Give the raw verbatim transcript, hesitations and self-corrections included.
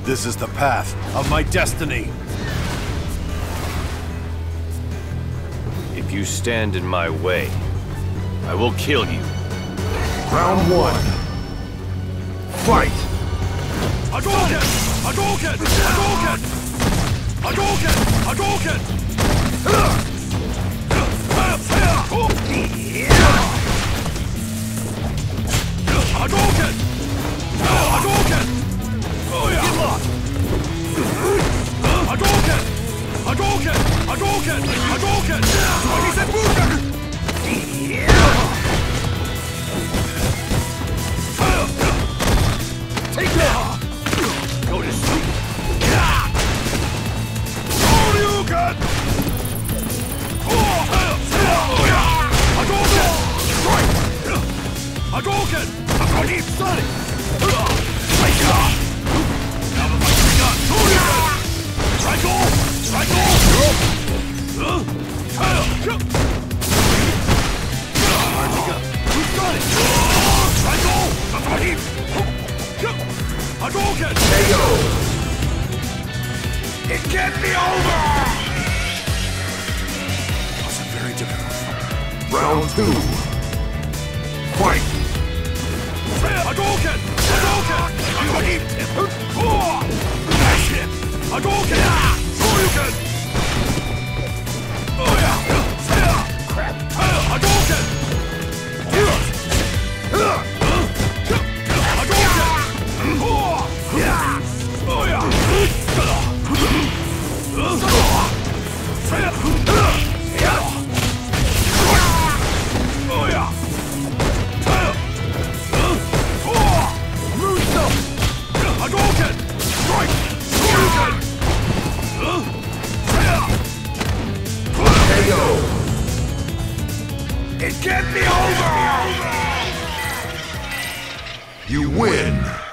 This is the path of my destiny. If you stand in my way, I will kill you. Round one. Fight! Hadouken! Hadouken! Hadouken! Hadouken! Hadouken! Hadouken! Hadouken! Get lost! Hadouken! Hadouken! Hadouken! Hadouken! He said take that! Go to sleep! Hadouken! Hadouken! Strike! Hadouken! Hadouken! Sonic! Now the fight begun! Triangle! Triangle! Sonic! Triangle! Hadouken! K O! It can't be over! Wasn't very difficult. Round two. Fight! Hadouken! Hadouken! Hadouken! Dash it! Hadouken! Shoryuken! Oh yeah! Crap! Hadouken! It can't be over! You win!